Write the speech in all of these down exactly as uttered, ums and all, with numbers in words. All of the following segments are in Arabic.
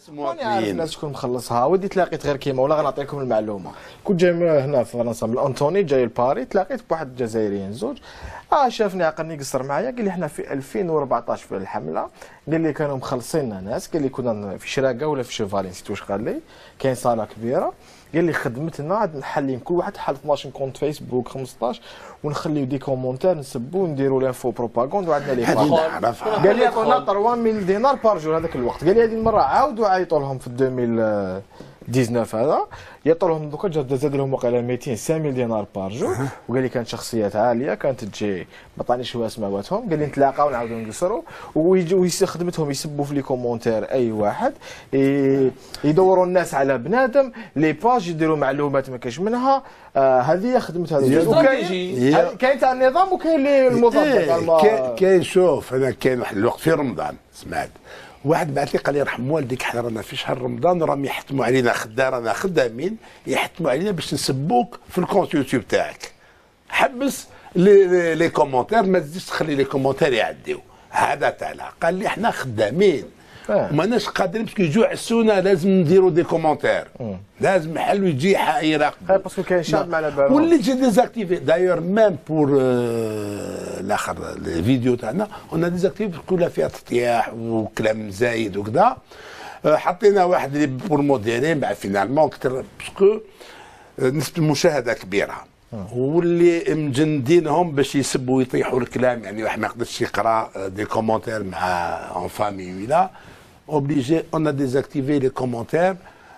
ماني عارف الناس شكون مخلصها، ودي تلاقيت غير كيما ولا غنعطيكم المعلومه. كنت جاي هنا في فرنسا من انطوني جاي لباري، تلاقيت بواحد الجزائريين زوج، اه شافني عقلني قصر معايا قال لي احنا في ألفين وأربعطاش في الحمله، قال لي كانوا مخلصين ناس، قال لي كنا في شراكه ولا في شوفالي نسيت واش قال لي، كاين صاله كبيره، قال لي خدمتنا عاد نحلين كل واحد حل اثناش كونت فيسبوك خمسطاش ونخليو دي كومونتير نسبو ونديرو لانفو بروباغوند وعندنا لي قال لي عطونا ثلاثة ميل دينار بار جور هذاك الوقت، قال لي هذه المره عاودوا عيطوا لهم في ألفين وتسعطاش هذا يعطوا لهم دوكا زاد لهم وقيلا مئتين خمسة ميل دينار بار جور، وقال لي كانت شخصيات عاليه كانت تجي ما عطانيش هو اسماواتهم، قال لي نتلاقاو ونعاودوا نقصروا ويجوا خدمتهم يسبوا في لي كومونتير اي واحد، يدوروا الناس على بنادم لي باج يديروا معلومات ما كاش منها، آه هذه خدمت هذا وكاين كاين تاع النظام وكاين اللي الموظف. كاين شوف انا كاين واحد الوقت في رمضان سمعت واحد بعث لي قال لي يرحم والديك حنا رانا في شهر رمضان راهم يحتموا علينا خدام رانا خدامين يحتموا علينا باش نسبوك في الكونت يوتيوب تاعك، حبس لي لي كومونتير ما تزيدش تخلي لي كومونتير يعديو، هذا تاع قال لي حنا خدامين وماناش قادرين باسكو يجوا عسونا لازم نديروا دي كومونتير، لازم حل ويجي يراقبوا باسكو كاين شعب ما على بالو واللي جي ديزاكتيفي دايور ميم بور الاخر الفيديو تاعنا اون ديزاكتيفي كلها فيها تطياح وكلام زايد وكذا، حطينا واحد اللي بور موديرين بعد فينالمون كثر باسكو نسبه المشاهده كبيره واللي مجندينهم باش يسبوا ويطيحوا الكلام، يعني واحد ما يقدرش يقرا دي كومونتير مع اون فامي ولا اوبليجي اون ديزاكتيفي لي كومونتير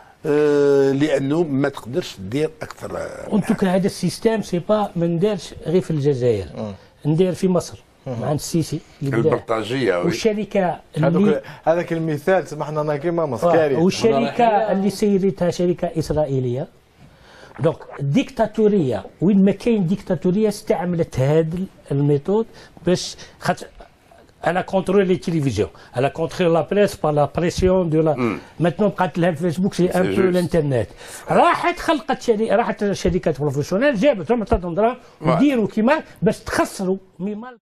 لانه ما تقدرش دير اكثر. اون توكا هذا السيستم سي با ما ندارش غير في الجزائر، ندير في مصر مع السيسي البلطاجيه والشركه اللي هذاك المثال سمحنا انا كيما مصر كارثه، والشركه اللي سيرتها شركه اسرائيليه دونك ديكتاتوريه، وين ما كاين ديكتاتوريه استعملت هذا الميثود باش خاطر elle a contrôlé les télévisions, elle a contrôlé la presse par la pression de la. Maintenant بقات لها الفيسبوك سي ان بو الانترنت، راحت خلقت شركه راحت شركات بروفيسيونيل جابت لهم تعطيهم دراهم وديروا كيما باش تخسروا ميما